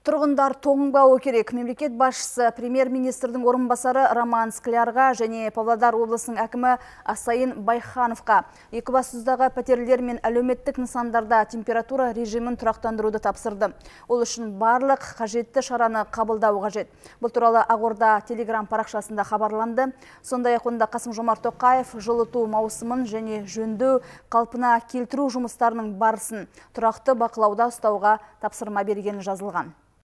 Тұрғындар тоңбауы керек. Мемлекет басшысы премьер-министрдің орынбасары Роман Склярға және Павлодар облысының әкімі Асайын Байхановқа Екібастұздағы пәтерлер мен әлеуметтік нысандарда температура режимін тұрақтандыруды тапсырды. Ол үшін барлық қажетті шараны қабылдау қажет. Бұл туралы Ақорда телеграм парақшасында хабарланды. Сондай-ақ онда Қасым-Жомарт Тоқаев жылыту маусымын және жөндеу қалпына келтіру жұмыстарының барысын тұрақты бақылауда ұстауға тапсырма бергені жазылған.